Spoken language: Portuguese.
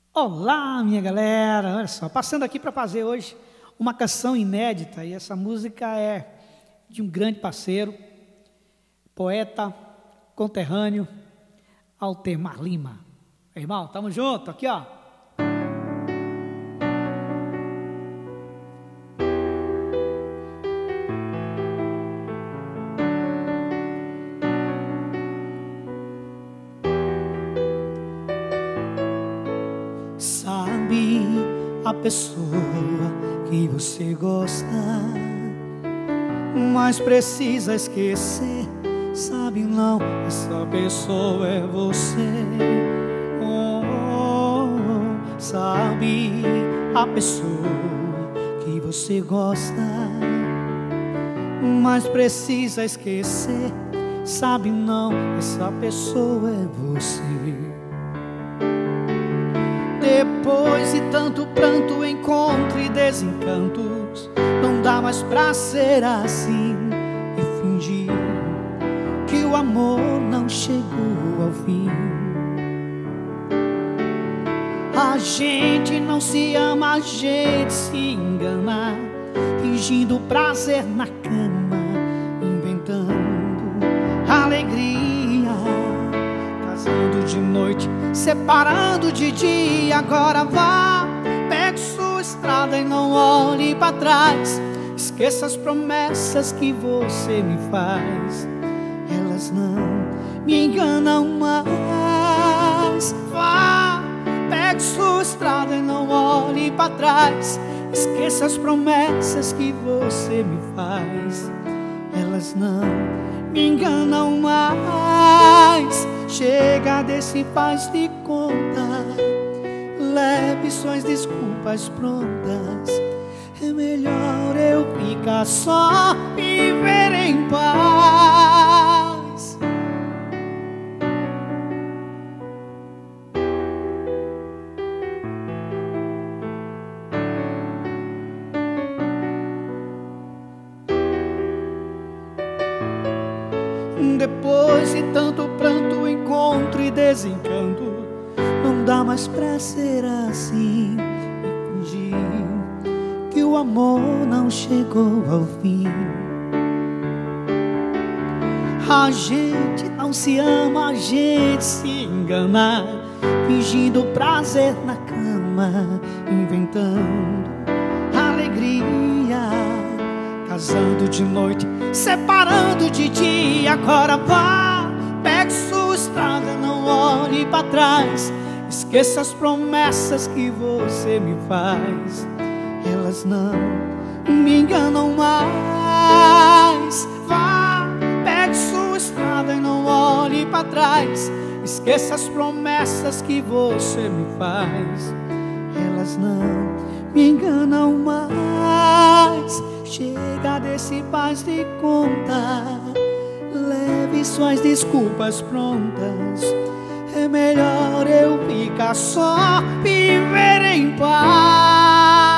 Olá, minha galera, olha só, passando aqui para fazer hoje uma canção inédita, e essa música é de um grande parceiro, poeta, conterrâneo, Altemar Lima. Irmão, tamo junto, aqui ó. Sabe a pessoa que você gosta, mas precisa esquecer. Sabe não, essa pessoa é você. Sabe a pessoa que você gosta, mas precisa esquecer. Sabe não, essa pessoa é você. Depois de tanto pranto, encontro e desencantos, não dá mais pra ser assim e fingir que o amor não chegou ao fim. A gente não se ama, a gente se engana, fingindo prazer na cama, inventando alegria, casando de noite, separando de dia. Agora vá, pegue sua estrada e não olhe pra trás. Esqueça as promessas que você me faz, elas não me enganam mais. Vá, pegue sua estrada e não olhe pra trás. Esqueça as promessas que você me faz, elas não me enganam mais. Chega desse faz de conta, leve suas desculpas prontas. É melhor eu ficar só, viver em paz. Depois de tanto pranto, encontro e desencanto, não dá mais pra ser assim e fingir que o amor não chegou ao fim. A gente não se ama, a gente se engana, fingindo prazer na cama, inventando alegria, casando de noite, separando de dia. Agora vá, pegue sua estrada, não olhe pra trás. Esqueça as promessas que você me faz, elas não me enganam mais. Vá, pegue sua estrada e não olhe pra trás. Esqueça as promessas que você me faz, elas não me enganam mais. Chega desse faz de conta, leve suas desculpas prontas. É melhor eu ficar só, viver em paz.